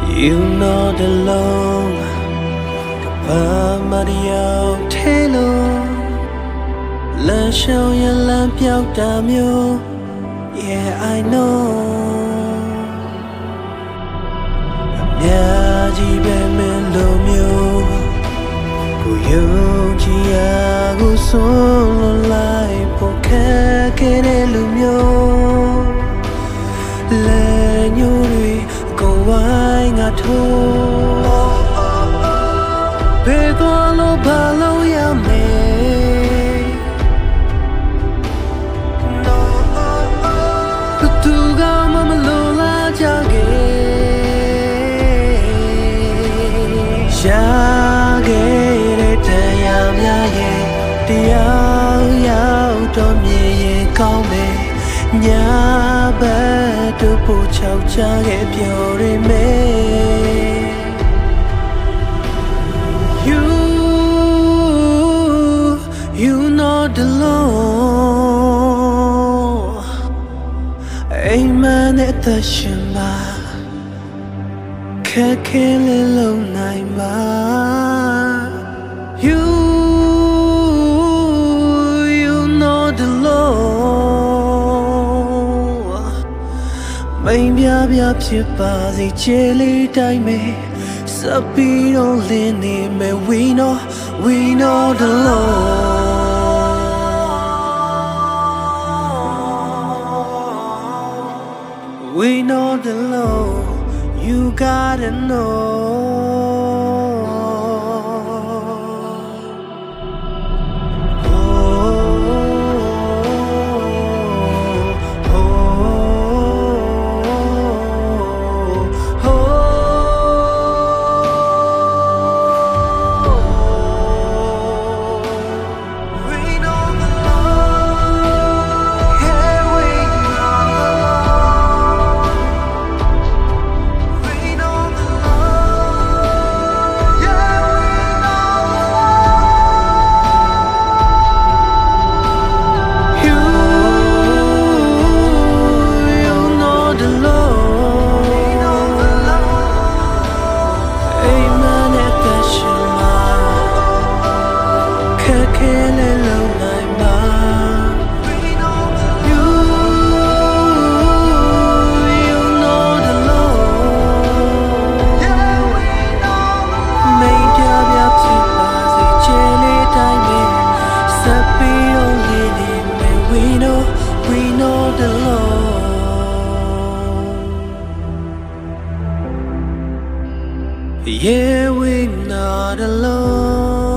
You know the long Mario Taylor La show ya lamp out damn you. Yeah, I know. Yaji be me lo myo. Ku yo ji ya ku solo lai po ke de lo myo. Le nyu ri ko wai nga tho. Be to lo ba lo ya me. Nhà bé tôi phụ chào cha ghé biểu đi mê. You know the law. Amen at the shema. Kake lelo naima. You know the law. Mấy bia bia phía ba gì chế lý đại mê. Sắp bị nó lên đi mê. We know the law. We know the law. You gotta know. Yeah, we're not alone.